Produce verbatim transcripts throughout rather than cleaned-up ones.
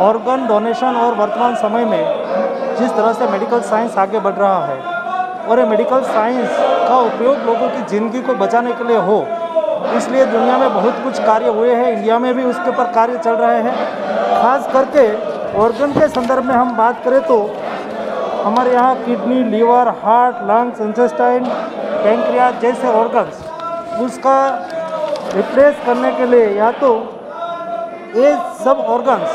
Organ donation और वर्तमान समय में जिस तरह से मेडिकल साइंस आगे बढ़ रहा है और ये मेडिकल साइंस का उपयोग लोगों की ज़िंदगी को बचाने के लिए हो, इसलिए दुनिया में बहुत कुछ कार्य हुए हैं, इंडिया में भी उसके ऊपर कार्य चल रहे हैं। खास करके ऑर्गन के संदर्भ में हम बात करें तो हमारे यहाँ kidney, liver, heart, lungs, intestine, pancreas जैसे ऑर्गन्स उसका रिप्लेस करने के लिए या तो ये सब ऑर्गन्स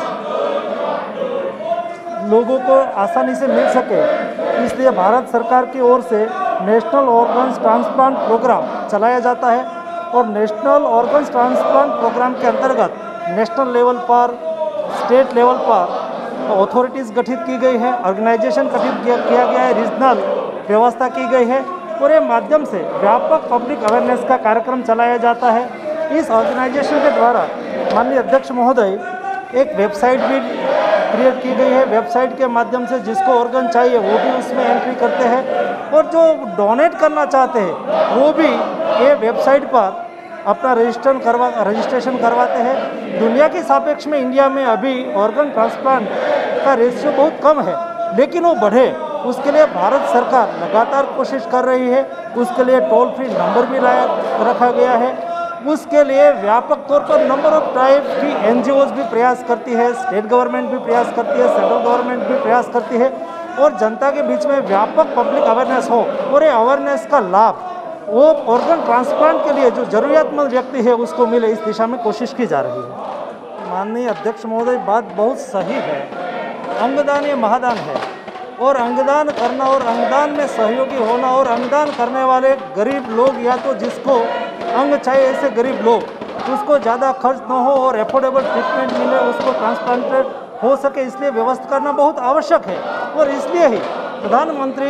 लोगों को आसानी से मिल सके, इसलिए भारत सरकार की ओर से नेशनल ऑर्गन्स ट्रांसप्लांट प्रोग्राम चलाया जाता है। और नेशनल ऑर्गन्स ट्रांसप्लांट प्रोग्राम के अंतर्गत नेशनल लेवल पर, स्टेट लेवल पर अथॉरिटीज़ गठित की गई है, ऑर्गेनाइजेशन गठित किया गया है, रीजनल व्यवस्था की गई है और ये माध्यम से व्यापक पब्लिक अवेयरनेस का कार्यक्रम चलाया जाता है। इस ऑर्गेनाइजेशन के द्वारा माननीय अध्यक्ष महोदय एक वेबसाइट भी क्रिएट की गई है। वेबसाइट के माध्यम से जिसको ऑर्गन चाहिए वो भी उसमें एंट्री करते हैं और जो डोनेट करना चाहते हैं वो भी ये वेबसाइट पर अपना रजिस्टर करवा रजिस्ट्रेशन करवाते हैं। दुनिया के सापेक्ष में इंडिया में अभी ऑर्गन ट्रांसप्लांट का रेशियो बहुत कम है, लेकिन वो बढ़े उसके लिए भारत सरकार लगातार कोशिश कर रही है। उसके लिए टोल फ्री नंबर भी लाया रखा गया है। उसके लिए व्यापक तौर पर नंबर ऑफ टाइप की एन जी ओज़ भी प्रयास करती है, स्टेट गवर्नमेंट भी प्रयास करती है, सेंट्रल गवर्नमेंट भी प्रयास करती है और जनता के बीच में व्यापक पब्लिक अवेयरनेस हो और ये अवेयरनेस का लाभ वो ऑर्गन ट्रांसप्लांट के लिए जो ज़रूरियातमंद व्यक्ति है उसको मिले, इस दिशा में कोशिश की जा रही है। माननीय अध्यक्ष महोदय, बात बहुत सही है। अंगदान ये महादान है और अंगदान करना और अंगदान में सहयोगी होना और अंगदान करने वाले गरीब लोग या तो जिसको अंग चाहिए ऐसे गरीब लोग उसको ज़्यादा खर्च न हो और एफोर्डेबल ट्रीटमेंट मिले, उसको ट्रांसप्लांटेड हो सके, इसलिए व्यवस्था करना बहुत आवश्यक है। और इसलिए ही प्रधानमंत्री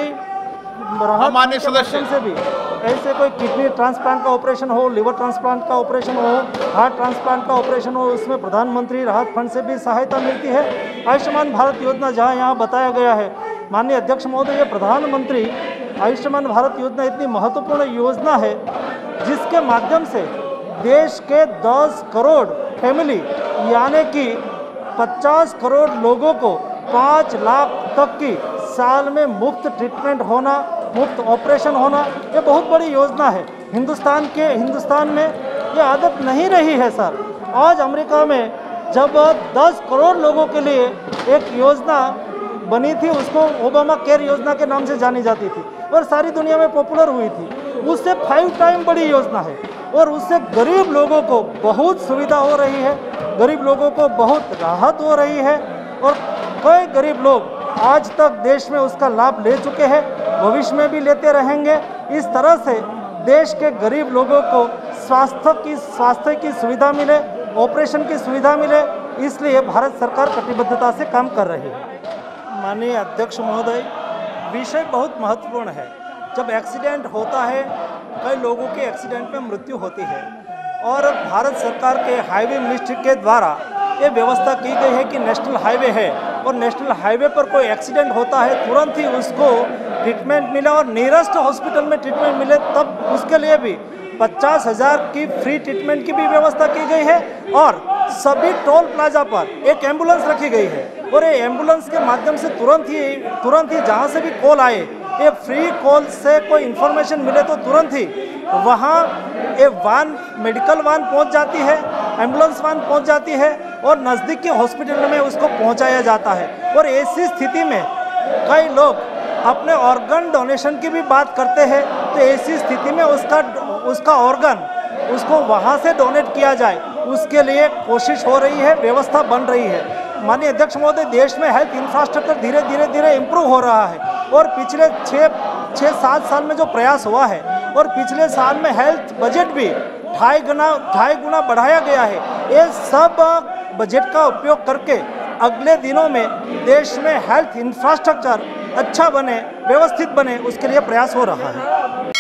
माननीय सदस्य से भी ऐसे कोई किडनी ट्रांसप्लांट का ऑपरेशन हो, लिवर ट्रांसप्लांट का ऑपरेशन हो, हार्ट ट्रांसप्लांट का ऑपरेशन हो, उसमें प्रधानमंत्री राहत फंड से भी सहायता मिलती है। आयुष्मान भारत योजना जहाँ यहाँ बताया गया है, माननीय अध्यक्ष महोदय, प्रधानमंत्री आयुष्मान भारत योजना इतनी महत्वपूर्ण योजना है जिसके माध्यम से देश के दस करोड़ फैमिली यानी कि पचास करोड़ लोगों को पाँच लाख तक की साल में मुफ्त ट्रीटमेंट होना, मुफ्त ऑपरेशन होना, ये बहुत बड़ी योजना है। हिंदुस्तान के हिंदुस्तान में ये आदत नहीं रही है सर। आज अमेरिका में जब दस करोड़ लोगों के लिए एक योजना बनी थी, उसको ओबामा केयर योजना के नाम से जानी जाती थी और सारी दुनिया में पॉपुलर हुई थी, उससे फाइव टाइम बड़ी योजना है और उससे गरीब लोगों को बहुत सुविधा हो रही है, गरीब लोगों को बहुत राहत हो रही है और कई गरीब लोग आज तक देश में उसका लाभ ले चुके हैं, भविष्य में भी लेते रहेंगे। इस तरह से देश के गरीब लोगों को स्वास्थ्य की स्वास्थ्य की सुविधा मिले, ऑपरेशन की सुविधा मिले, इसलिए भारत सरकार कटिबद्धता से काम कर रही है। माननीय अध्यक्ष महोदय, विषय बहुत महत्वपूर्ण है। जब एक्सीडेंट होता है, कई लोगों के एक्सीडेंट में मृत्यु होती है और भारत सरकार के हाईवे मिनिस्ट्री के द्वारा ये व्यवस्था की गई है कि नेशनल हाईवे है और नेशनल हाईवे पर कोई एक्सीडेंट होता है तुरंत ही उसको ट्रीटमेंट मिले और नियरेस्ट हॉस्पिटल में ट्रीटमेंट मिले, तब उसके लिए भी पचास हज़ार की फ्री ट्रीटमेंट की भी व्यवस्था की गई है और सभी टोल प्लाजा पर एक एम्बुलेंस रखी गई है और ये एम्बुलेंस के माध्यम से तुरंत ही तुरंत ही जहाँ से भी कॉल आए, ये फ्री कॉल से कोई इन्फॉर्मेशन मिले तो तुरंत ही वहाँ ये वान मेडिकल वान पहुँच जाती है, एम्बुलेंस वान पहुँच जाती है और नज़दीक के हॉस्पिटल में उसको पहुँचाया जाता है। और ऐसी स्थिति में कई लोग अपने ऑर्गन डोनेशन की भी बात करते हैं, तो ऐसी स्थिति में उसका उसका ऑर्गन उसको वहाँ से डोनेट किया जाए, उसके लिए कोशिश हो रही है, व्यवस्था बन रही है। माननीय अध्यक्ष महोदय, देश में हेल्थ इंफ्रास्ट्रक्चर धीरे धीरे धीरे इम्प्रूव हो रहा है और पिछले छः छः सात साल में जो प्रयास हुआ है और पिछले साल में हेल्थ बजट भी ढाई गुना ढाई गुना बढ़ाया गया है। ये सब बजट का उपयोग करके अगले दिनों में देश में हेल्थ इंफ्रास्ट्रक्चर अच्छा बने, व्यवस्थित बने, उसके लिए प्रयास हो रहा है।